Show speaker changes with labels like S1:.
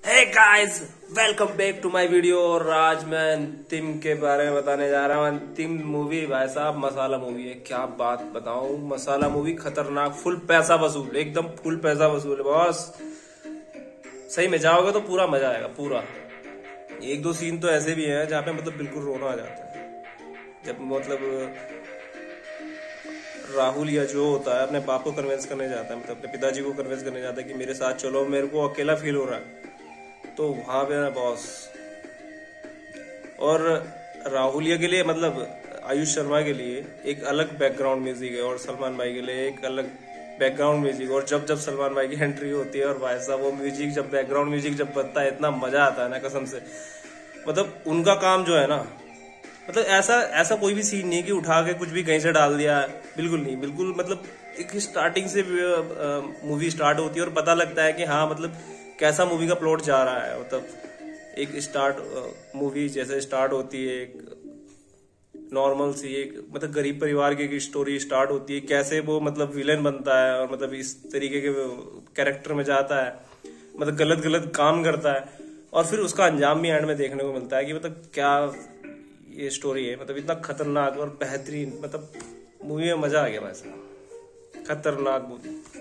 S1: Hey guys, welcome back to my video. और आज मैं अंतिम के बारे में बताने जा रहा हूँ। अंतिम मूवी भाई साहब मसाला मूवी है। क्या बात बताऊं, मसाला मूवी खतरनाक, फुल पैसा वसूल, एकदम फुल पैसा वसूल है बॉस। सही में जाओगे तो पूरा मजा आएगा पूरा। एक दो सीन तो ऐसे भी हैं जहाँ पे मतलब बिल्कुल रोना आ जाता है। जब मतलब राहुल या जो होता है अपने बाप को कन्विंस करने जाता है, मतलब अपने पिताजी को कन्विंस करने जाता है कि मेरे साथ चलो, मेरे को अकेला फील हो रहा है। तो वहां पे ना बॉस, और राहुलिया के लिए मतलब आयुष शर्मा के लिए एक अलग बैकग्राउंड म्यूजिक है और सलमान भाई के लिए एक अलग बैकग्राउंड म्यूजिक। और जब जब सलमान भाई की एंट्री होती है और भाई साहब वो म्यूजिक, जब बैकग्राउंड म्यूजिक जब बजता है, इतना मजा आता है ना कसम से। मतलब उनका काम जो है ना, मतलब ऐसा ऐसा कोई भी सीन नहीं है कि उठा के कुछ भी कहीं से डाल दिया, बिल्कुल नहीं। बिल्कुल मतलब एक स्टार्टिंग से मूवी स्टार्ट होती है और पता लगता है कि हाँ मतलब कैसा मूवी का प्लॉट जा रहा है। मतलब एक मूवी जैसे स्टार्ट होती है, एक नॉर्मल सी एक मतलब गरीब परिवार की एक स्टोरी स्टार्ट होती है, कैसे वो मतलब विलेन बनता है और मतलब इस तरीके के कैरेक्टर में जाता है, मतलब गलत गलत काम करता है, और फिर उसका अंजाम भी एंड में देखने को मिलता है कि मतलब क्या ये स्टोरी है। मतलब इतना खतरनाक और बेहतरीन, मतलब मूवी में मजा आ गया भाई साहब, खतरनाक मूवी।